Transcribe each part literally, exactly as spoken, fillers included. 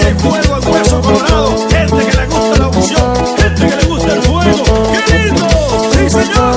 todavía hay fuego en Hueso Colorado. Gente que le gusta la unción, gente que le gusta el fuego. ¡Qué lindo! ¡Sí, señor!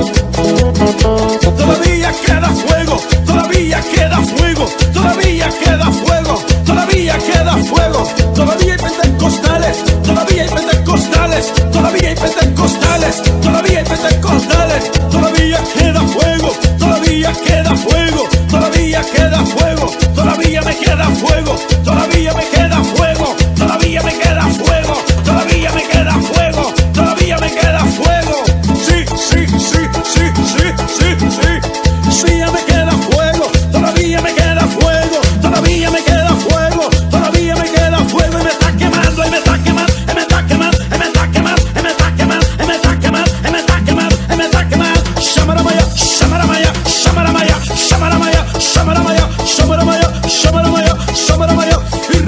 Todavía queda fuego, todavía queda fuego, todavía queda fuego, todavía queda fuego. Todavía hay pentecostales, todavía hay pentecostales, todavía hay pentecostales, todavía hay pentecostales. Todavía queda fuego, todavía queda fuego, todavía queda fuego, todavía me queda fuego, todavía me queda fuego, todavía me queda fuego, todavía me queda fuego, todavía me queda fuego. Sí, sí, sí, sí, sí, sí, sí. Sí, ya me queda fuego, todavía me queda fuego, todavía me queda fuego, todavía me queda fuego y me está quemando, y me está quemando, y me está quemando, y me está quemando, y me está quemando, y me está quemando, y me está quemando, y me está quemando. Shamaramaya, shamaramaya, shamaramaya, shamaramaya, shamaramaya, shamaramaya, shamaramaya, shamaramaya. Y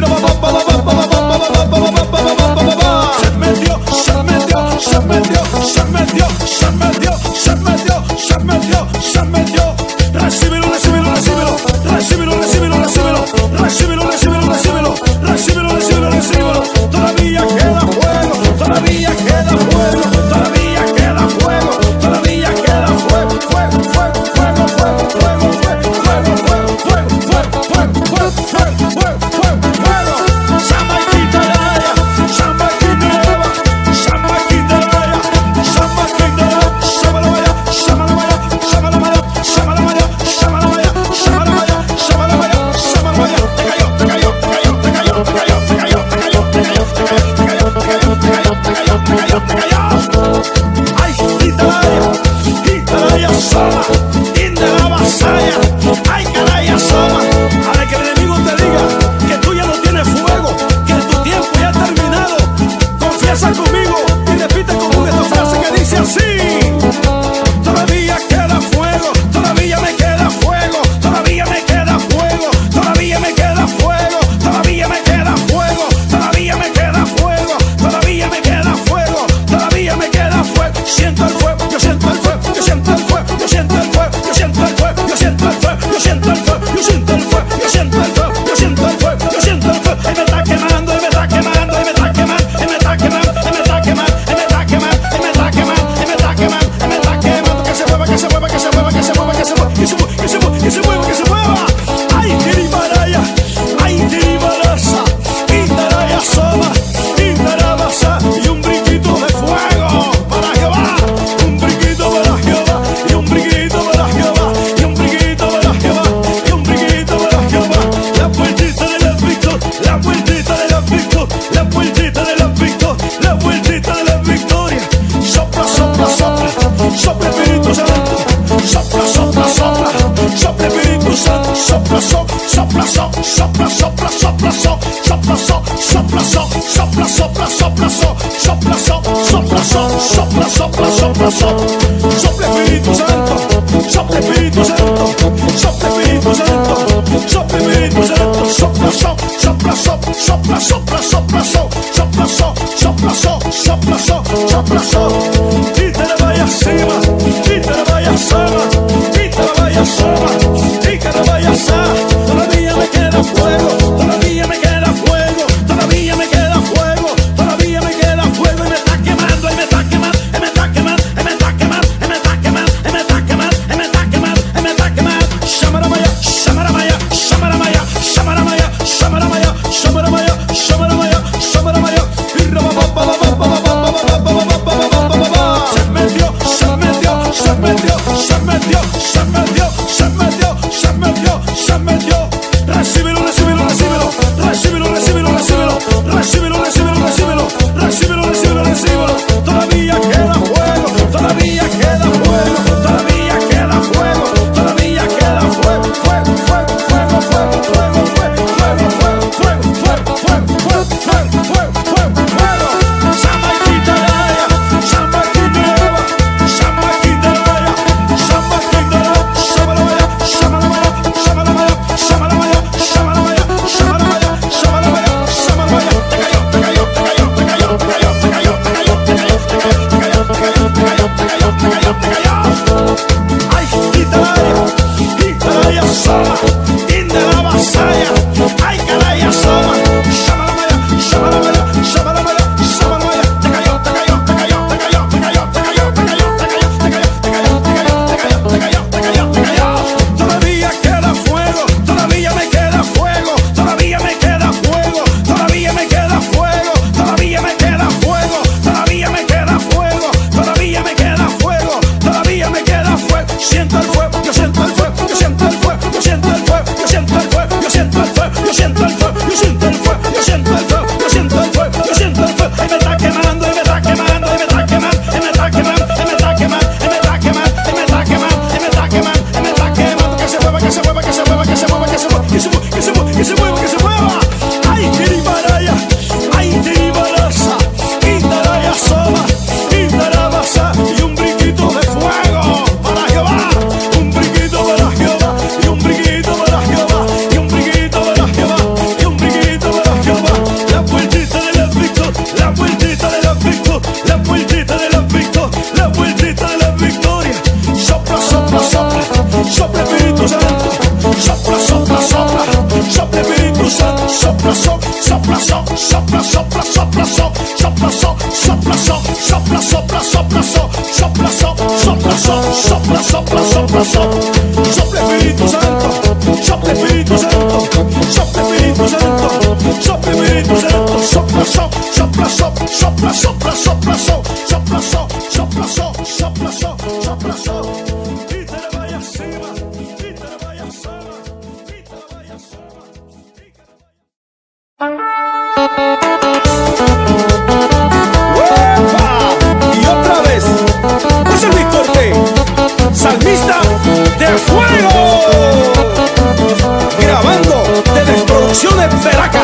se metió, se metió, se metió, se metió, se metió, se metió, se metió, se metió. Recíbelo, recíbelo, recíbelo, recíbelo, recíbelo, recíbelo, recíbelo, recíbelo, recíbelo, recíbelo, recíbelo, recíbelo. Todavía queda fuego, todavía queda fuego, todavía queda fuego, todavía queda fuego, fuego, fuego, fuego, fuego, fuego, fuego, fuego, fuego, fuego, fuego, fuego, fuego, fuego, fuego, fuego. Samba Quintaraya, Samba Quintaraya, Samba Quintaraya, Samba Quintaraya, Shamalaya, Shamalaya, Shamalaya, Shamalaya, Shamalaya, Shamalaya, Shamalaya, Shamalaya. Te cayó, te cayó, te cayó, te cayó, te cayó, te cayó, te cayó, te cayó, te cayó, te cayó, te cayó, te cayó, te cayó, te cayó. Ay, Quintaraya, Quintaraya Soma, Indela Vasaya, ay, Caraya Soma. Para que el enemigo te diga que tú ya no tienes fuego, que tu tiempo ya ha terminado, confiesa conmigo y repite conmigo esta frase que dice así: todavía queda fuego, todavía me queda fuego, todavía me queda fuego, todavía me queda fuego, todavía me queda fuego, todavía me queda fuego, todavía me queda fuego, todavía me queda fuego. Siento el fuego, yo siento el fuego, yo siento el fuego, yo siento el fuego, yo siento el fuego, yo siento el fuego, yo siento el fuego, yo siento el fuego, yo siento el fuego, yo siento el fuego, yo siento el fuego. Y me está quemando, y me está quemando, y me está quemando, y me está quemando, y me está quemando, y me está quemando, y me está quemando, y me está quemando, y me está quemando. Que se mueva, que se mueva, que se mueva, que se mueva, que se mueva, que se mueva, que se mueva, que se mueva, que se mueva. Ay, Tirimaraya, ay, Tirimarasa, Quintaraya Soma, Quintarabasa. Y un brinquito de fuego para Jehová, un brinquito para Jehová, y un brinquito para Jehová, y un brinquito para Jehová, y un brinquito para Jehová. La vueltita de la victoria, la vueltita de la victoria, la vueltita de la victoria, la vueltita de la victoria. Sopla, sopla, sopla, sopla Espíritu Santo, sopla, sopla, sopla, sopla Espíritu Santo, sopla, sopla, sopla, sopla, sopla, sopla, sopla, sopla, sopla, sopla, sopla, sopla, sopla, sopla, sopla, sopla, sopla, sopla, sopla Espíritu Santo, sopla Espíritu Santo, sopla Espíritu Santo, sopla Espíritu Santo, sopla, sopla, sopla, sopla, sopla, sopla, sopla, sopla, sopla, sopla, sopla. Y te la vaya encima, y te la vaya sama, y te la vaya sama, y que la vaya sa. Todavía me queda fuego, todavía me queda fuego, todavía me queda fuego, todavía me queda fuego. Y me está quemando, y me está quemando, y me está quemando, y me está quemando, y me está quemando, y me está quemando, y me está quemando, y me está quemando. Shamaramaya, shamaramaya, shamaramaya, shamaramaya, shamaramaya, shamaramaya, shamaramaya, shamaramaya. Y se metió, se metió, se metió, se metió, se metió, se metió, se metió, se metió. Recíbelo, recíbelo, recíbelo, recíbelo, recíbelo, recíbelo, recíbelo, recíbelo, recíbelo, recíbelo, recíbelo, recíbelo. Todavía queda fuego, todavía queda fuego, todavía queda fuego, todavía queda fuego, fuego, fuego, fuego, fuego, fuego, fuego, fuego, fuego, fuego, fuego, fuego, fuego, fuego, fuego, fuego. Samba Quintaraya, Samba Quintaraya, Samba Quintaraya, Samba Quintaraya, Samba Quintaraya. sopla Espíritu Santo, sopla, sopla, sopla, sopla Espíritu Santo, sopla, sopla, sopla, sopla, sopla, sopla, sopla, sopla, sopla, sopla, sopla, sopla, sopla, sopla, sopla, sopla, sopla, sopla, sopla Espíritu Santo, sopla Espíritu Santo, sopla Espíritu Santo, sopla Espíritu Santo, sopla, sopla, sopla, sopla, sopla, sopla, sopla, sopla, sopla, sopla, sopla, y te la vaya encima, y te la vaya encima, y te la vaya encima. ¡Uepa! Y otra vez, José Luis Cortés, salmista de fuego, grabando desde Producciones Veraca.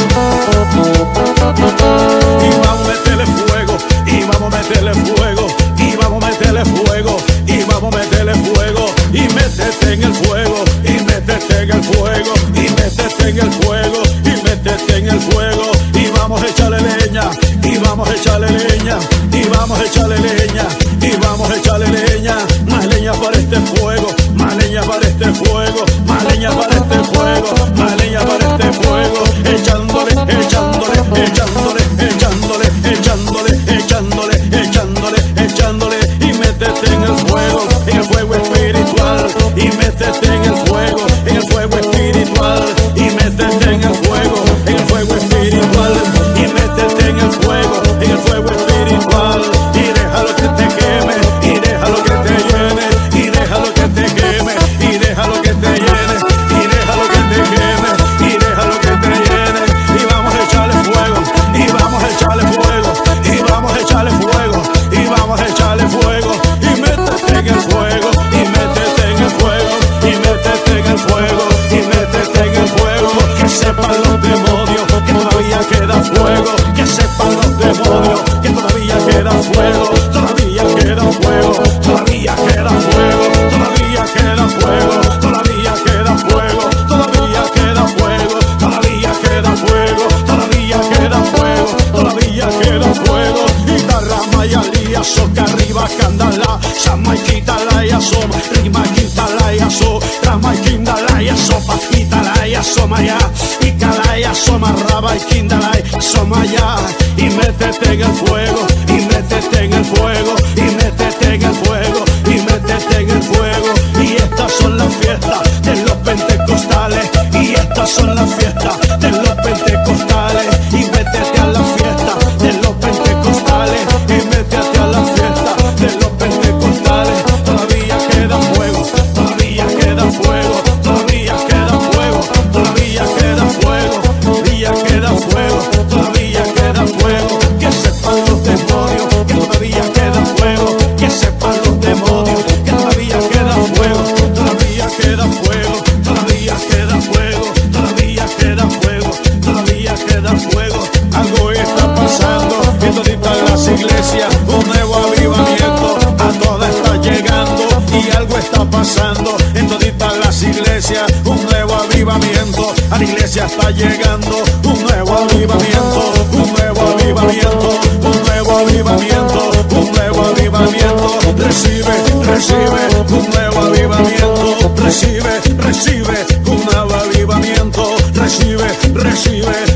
Y vamos a meterle fuego, y vamos a meterle fuego, y vamos a meterle fuego, y vamos a meterle fuego, y métete en el fuego, y métete en el fuego, y métete en el fuego, y métete en el fuego, y vamos a echarle leña, y vamos a echarle leña, y vamos a echarle leña, y vamos a echarle leña, más leña para este fuego, más leña para este fuego, más leña para este fuego, más leña para este fuego, echándole, echándole, echándole, echándole, echándole, echándole, echándole, echándole, y métete en el fuego, en el fuego espiritual, y métete en el fuego, en el fuego espiritual, y métete en el fuego, en el fuego espiritual, y métete en el fuego, en el fuego espiritual, y déjalo que te queme, y déjalo que te llene, y déjalo que te queme, y déjalo que te llene, y déjalo que te queme, y déjalo que te llene, y vamos a echarle fuego, y vamos a echarle fuego, y vamos a echarle fuego, y vamos a echarle fuego, y métete en el fuego, y métete en el fuego, y métete en el fuego, y métete en el fuego, que sepan los demonios que todavía queda fuego, que sepan los demonios que todavía queda fuego, todavía queda fuego, todavía queda fuego, todavía queda fuego, todavía queda fuego, todavía queda fuego, todavía queda fuego, todavía queda fuego, todavía queda fuego, y tarrama y alía, soca arriba, candala, sama y quítala y asoma, rima quítala y aso, rama y quindala y asopa, quítala y asoma ya, y cala y asoma, raba y quindala y asoma ya, y métete en el fuego, y métete en el fuego, y métete en el fuego, y métete en el fuego, y estas son las fiestas de los pentecostales, y estas son las fiestas de los pentecostales, y métete a la fiesta de los pentecostales, y métete a la fiesta de los pentecostales, todavía queda fuego, todavía queda fuego, todavía queda fuego, todavía queda fuego, todavía queda fuego, todavía queda fuego, que sepan los demonios que todavía queda fuego, que sepan los demonios que todavía queda fuego, todavía queda fuego, todavía queda fuego, todavía queda fuego, todavía queda fuego, algo está pasando en toditas las iglesias, un nuevo avivamiento a todas está llegando, y algo está pasando en toditas las iglesias, un nuevo avivamiento, a la iglesia está llegando, un nuevo avivamiento, un nuevo avivamiento, un nuevo avivamiento, un nuevo avivamiento, recibe, recibe, un nuevo avivamiento, recibe, recibe, un nuevo avivamiento, recibe, recibe,